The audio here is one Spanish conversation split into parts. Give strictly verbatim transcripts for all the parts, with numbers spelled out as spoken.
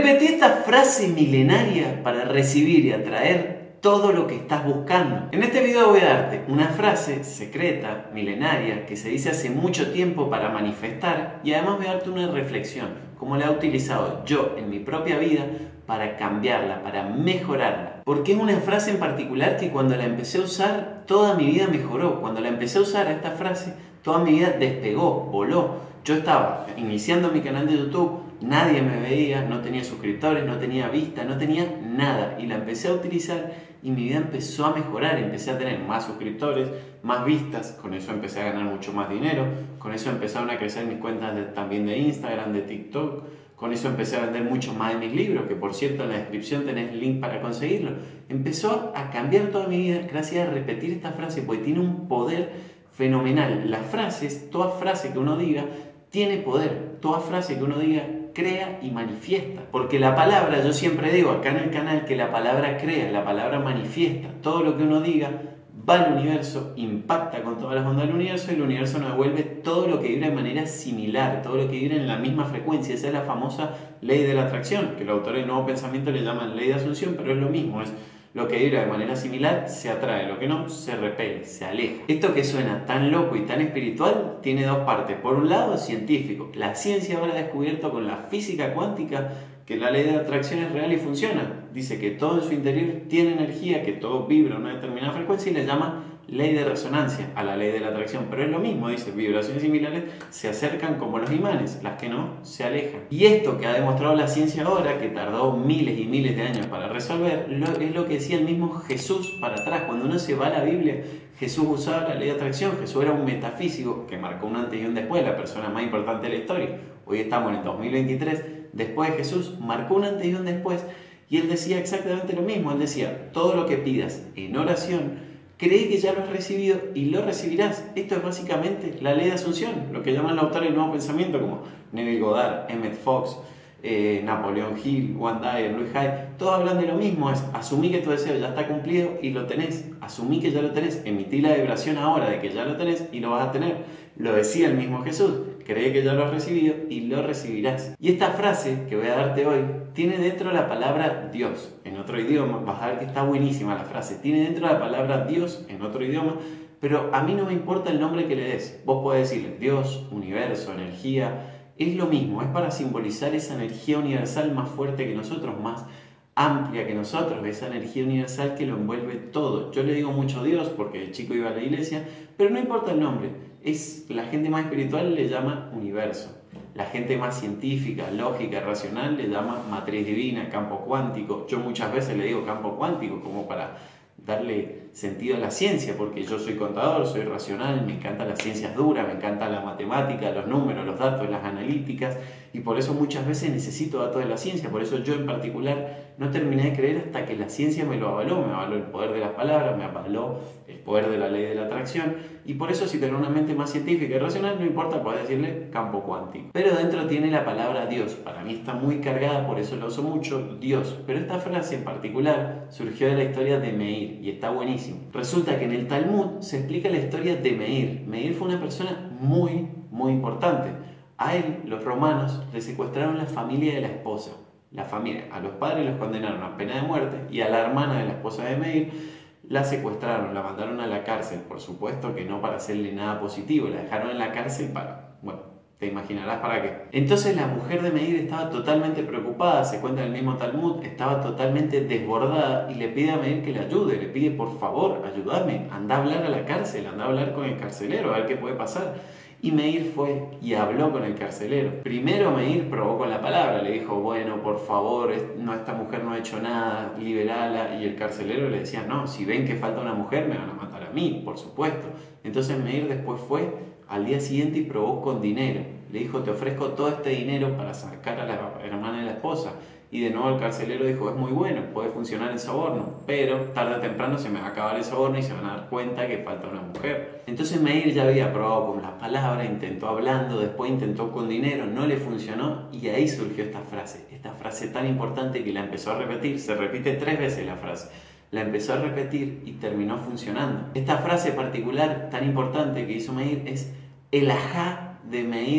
Repetí esta frase milenaria para recibir y atraer todo lo que estás buscando. En este video voy a darte una frase secreta, milenaria, que se dice hace mucho tiempo para manifestar, y además voy a darte una reflexión, cómo la he utilizado yo en mi propia vida para cambiarla, para mejorarla. Porque es una frase en particular que cuando la empecé a usar, toda mi vida mejoró. Cuando la empecé a usar a esta frase, toda mi vida despegó, voló. Yo estaba iniciando mi canal de YouTube, nadie me veía, no tenía suscriptores, no tenía vista, no tenía nada. Y la empecé a utilizar y mi vida empezó a mejorar. Empecé a tener más suscriptores, más vistas, con eso empecé a ganar mucho más dinero, con eso empezaron a crecer mis cuentas de, también de Instagram, de TikTok. Con eso empecé a vender mucho más de mis libros, que por cierto en la descripción tenés el link para conseguirlo. Empezó a cambiar toda mi vida gracias a repetir esta frase, porque tiene un poder fenomenal. Las frases, toda frase que uno diga, tiene poder. Toda frase que uno diga, crea y manifiesta. Porque la palabra, yo siempre digo acá en el canal, que la palabra crea, la palabra manifiesta. Todo lo que uno diga va al universo, impacta con todas las ondas del universo y el universo nos devuelve todo lo que vibra de manera similar, todo lo que vibra en la misma frecuencia. Esa es la famosa ley de la atracción, que los autores del Nuevo Pensamiento le llaman ley de asunción, pero es lo mismo, es lo que vibra de manera similar se atrae, lo que no se repele, se aleja. Esto que suena tan loco y tan espiritual tiene dos partes. Por un lado, científico. La ciencia ahora ha descubierto con la física cuántica que la ley de atracción es real y funciona. Dice que todo en su interior tiene energía, que todo vibra a una determinada frecuencia y le llama ley de resonancia a la ley de la atracción. Pero es lo mismo, dice, vibraciones similares se acercan como los imanes, las que no se alejan. Y esto que ha demostrado la ciencia ahora, que tardó miles y miles de años para resolver, es lo que decía el mismo Jesús para atrás. Cuando uno se va a la Biblia, Jesús usaba la ley de atracción. Jesús era un metafísico que marcó un antes y un después, la persona más importante de la historia. Hoy estamos en el dos mil veintitrés, después de Jesús, marcó un antes y un después, y él decía exactamente lo mismo. Él decía, todo lo que pidas en oración, cree que ya lo has recibido y lo recibirás. Esto es básicamente la ley de asunción, lo que llaman los autores del Nuevo Pensamiento, como Neville Goddard, Emmett Fox, eh, Napoleon Hill, Wayne Dyer, Louis Hay. Todos hablan de lo mismo, es asumir que tu deseo ya está cumplido y lo tenés. Asumí que ya lo tenés, emití la vibración ahora de que ya lo tenés y lo vas a tener. Lo decía el mismo Jesús, cree que ya lo has recibido y lo recibirás. Y esta frase que voy a darte hoy tiene dentro la palabra Dios en otro idioma. Vas a ver que está buenísima la frase. Tiene dentro la palabra Dios en otro idioma, pero a mí no me importa el nombre que le des. Vos podés decirle Dios, universo, energía. Es lo mismo, es para simbolizar esa energía universal más fuerte que nosotros, más amplia que nosotros, esa energía universal que lo envuelve todo. Yo le digo mucho Dios porque de chico iba a la iglesia, pero no importa el nombre. Es, la gente más espiritual le llama universo. La gente más científica, lógica, racional le llama matriz divina, campo cuántico. Yo muchas veces le digo campo cuántico como para darle sentido a la ciencia, porque yo soy contador, soy racional, me encantan las ciencias duras, me encanta la matemática, los números, los datos, las analíticas, y por eso muchas veces necesito datos de la ciencia. Por eso yo en particular no terminé de creer hasta que la ciencia me lo avaló, me avaló el poder de las palabras, me avaló el poder de la ley de la atracción, y por eso si tenés una mente más científica y racional, no importa, podés decirle campo cuántico. Pero dentro tiene la palabra Dios, para mí está muy cargada, por eso la uso mucho, Dios. Pero esta frase en particular surgió de la historia de Meir, y está buenísimo. Resulta que en el Talmud se explica la historia de Meir. Meir fue una persona muy, muy importante. A él, los romanos, le secuestraron la familia de la esposa. La familia, a los padres los condenaron a pena de muerte y a la hermana de la esposa de Meir la secuestraron, la mandaron a la cárcel. Por supuesto que no para hacerle nada positivo, la dejaron en la cárcel para, bueno, te imaginarás para qué. Entonces la mujer de Meir estaba totalmente preocupada, se cuenta en el mismo Talmud, estaba totalmente desbordada y le pide a Meir que le ayude, le pide por favor, ayúdame, anda a hablar a la cárcel, anda a hablar con el carcelero, a ver qué puede pasar. Y Meir fue y habló con el carcelero. Primero Meir probó con la palabra, le dijo, bueno, por favor, no, esta mujer no ha hecho nada, liberala. Y el carcelero le decía, no, si ven que falta una mujer, me van a matar a mí, por supuesto. Entonces Meir después fue al día siguiente y probó con dinero. Le dijo, te ofrezco todo este dinero para sacar a la hermana de la esposa. Y de nuevo el carcelero dijo, es muy bueno, puede funcionar el soborno, pero tarde o temprano se me va a acabar el soborno y se van a dar cuenta que falta una mujer. Entonces Meir ya había probado con las palabras, intentó hablando, después intentó con dinero, no le funcionó, y ahí surgió esta frase, esta frase tan importante que la empezó a repetir, se repite tres veces la frase. La empezó a repetir y terminó funcionando. Esta frase particular tan importante que hizo Meir es el ajá de Meir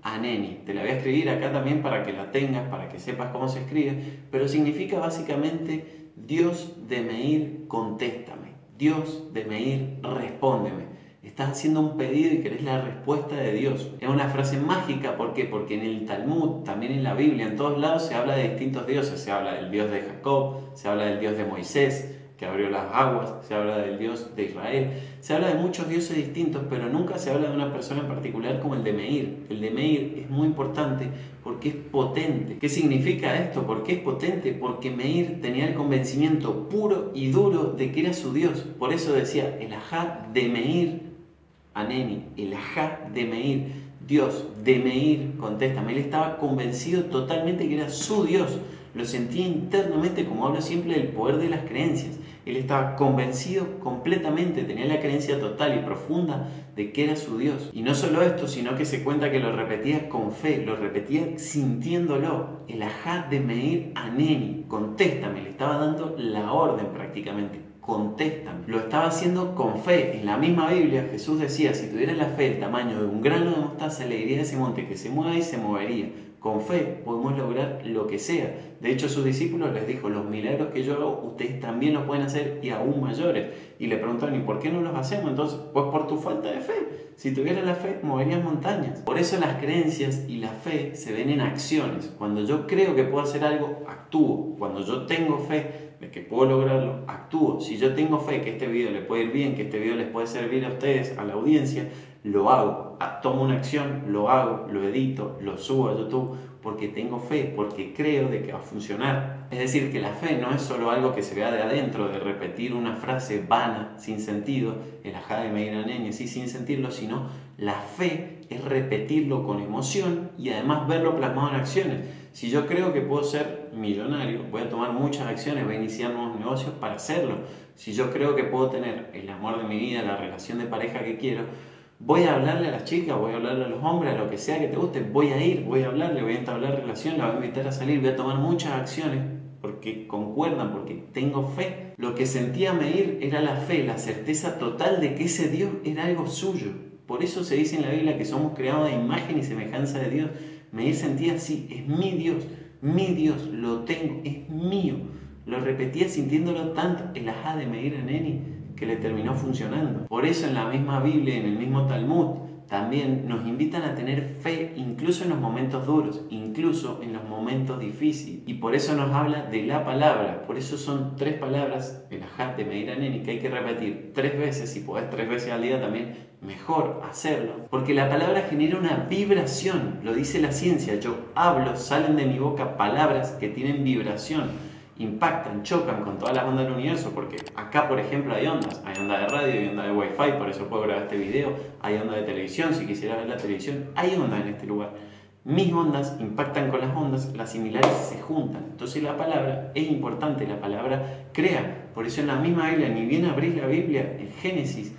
Aneni. Te la voy a escribir acá también para que la tengas, para que sepas cómo se escribe, pero significa básicamente Dios de Meir, contéstame. Dios de Meir, respóndeme. Estás haciendo un pedido y querés la respuesta de Dios. Es una frase mágica, ¿por qué? Porque en el Talmud, también en la Biblia, en todos lados se habla de distintos dioses. Se habla del Dios de Jacob, se habla del Dios de Moisés, que abrió las aguas, se habla del Dios de Israel, se habla de muchos dioses distintos, pero nunca se habla de una persona en particular como el de Meir. El de Meir es muy importante porque es potente. ¿Qué significa esto? ¿Por qué es potente? Porque Meir tenía el convencimiento puro y duro de que era su Dios. Por eso decía, el Ajá de Meir, Aneni, el Ajá de Meir, Dios de Meir, contéstame. Él estaba convencido totalmente que era su Dios. Lo sentía internamente, como hablo siempre del poder de las creencias. Él estaba convencido completamente, tenía la creencia total y profunda de que era su Dios. Y no solo esto, sino que se cuenta que lo repetía con fe, lo repetía sintiéndolo. El Ajá de Meir Aneni, contéstame, le estaba dando la orden prácticamente. Contéstame. Lo estaba haciendo con fe. En la misma Biblia Jesús decía, si tuviera la fe del tamaño de un grano de mostaza, le diría a ese monte que se mueva y se movería. Con fe podemos lograr lo que sea. De hecho, a sus discípulos les dijo, los milagros que yo hago, ustedes también los pueden hacer y aún mayores. Y le preguntaron, ¿y por qué no los hacemos? Entonces, pues por tu falta de fe. Si tuvieras la fe, moverías montañas. Por eso las creencias y la fe se ven en acciones. Cuando yo creo que puedo hacer algo, actúo. Cuando yo tengo fe de que puedo lograrlo, actúo. Si yo tengo fe que este video le puede ir bien, que este video les puede servir a ustedes, a la audiencia, lo hago. Tomo una acción, lo hago, lo edito, lo subo a YouTube, porque tengo fe, porque creo de que va a funcionar. Es decir, que la fe no es solo algo que se vea de adentro, de repetir una frase vana, sin sentido, el Ajá de Meir Aneni, sí, sin sentirlo, sino la fe es repetirlo con emoción y además verlo plasmado en acciones. Si yo creo que puedo ser millonario, voy a tomar muchas acciones, voy a iniciar nuevos negocios para hacerlo. Si yo creo que puedo tener el amor de mi vida, la relación de pareja que quiero, voy a hablarle a las chicas, voy a hablarle a los hombres, a lo que sea que te guste, voy a ir, voy a hablarle, voy a entablar relación, la voy a invitar a salir, voy a tomar muchas acciones porque concuerdan, porque tengo fe. Lo que sentía Meir era la fe, la certeza total de que ese Dios era algo suyo. Por eso se dice en la Biblia que somos creados a imagen y semejanza de Dios. Meir sentía así, es mi Dios, mi Dios, lo tengo, es mío. Lo repetía sintiéndolo tanto, el Ajá de Meir Aneni, que le terminó funcionando. Por eso en la misma Biblia, en el mismo Talmud, también nos invitan a tener fe incluso en los momentos duros, incluso en los momentos difíciles. Y por eso nos habla de la palabra. Por eso son tres palabras, el Ajá de Meir Aneni, que hay que repetir tres veces. Si podés tres veces al día también, mejor hacerlo. Porque la palabra genera una vibración, lo dice la ciencia. Yo hablo, salen de mi boca palabras que tienen vibración. Impactan, chocan con todas las ondas del universo, porque acá, por ejemplo, hay ondas, hay onda de radio, hay onda de wifi, por eso puedo grabar este video, hay onda de televisión, si quisiera ver la televisión, hay ondas en este lugar. Mis ondas impactan con las ondas, las similares se juntan. Entonces la palabra es importante, la palabra crea. Por eso en la misma Biblia, ni bien abrís la Biblia, en Génesis,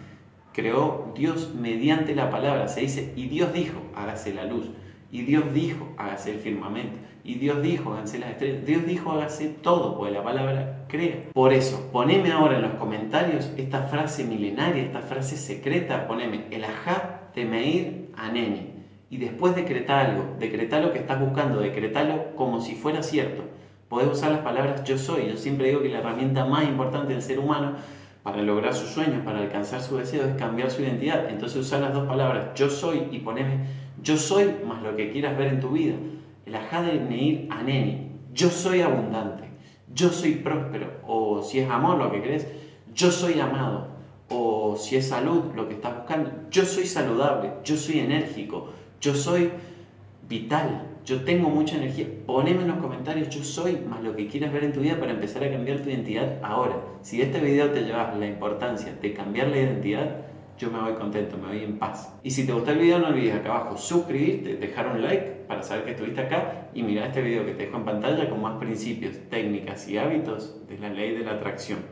creó Dios mediante la palabra. Se dice, y Dios dijo, hágase la luz. Y Dios dijo, hágase el firmamento. Y Dios dijo, háganse las estrellas. Dios dijo, hágase todo, porque la palabra crea. Por eso, poneme ahora en los comentarios esta frase milenaria, esta frase secreta. Poneme el Ajá de Meir Aneni. Y después decreta algo. Decreta lo que estás buscando. Decretalo como si fuera cierto. Podés usar las palabras yo soy. Yo siempre digo que la herramienta más importante del ser humano para lograr sus sueños, para alcanzar sus deseos, es cambiar su identidad. Entonces usar las dos palabras yo soy y poneme yo soy más lo que quieras ver en tu vida. El Ajá de Meir Aneni. Yo soy abundante. Yo soy próspero. O si es amor lo que querés, yo soy amado. O si es salud lo que estás buscando, yo soy saludable. Yo soy enérgico. Yo soy vital. Yo tengo mucha energía. Poneme en los comentarios yo soy más lo que quieras ver en tu vida para empezar a cambiar tu identidad ahora. Si de este video te llevas la importancia de cambiar la identidad, yo me voy contento, me voy en paz. Y si te gustó el video, no olvides acá abajo suscribirte, dejar un like para saber que estuviste acá y mirar este video que te dejo en pantalla con más principios, técnicas y hábitos de la ley de la atracción.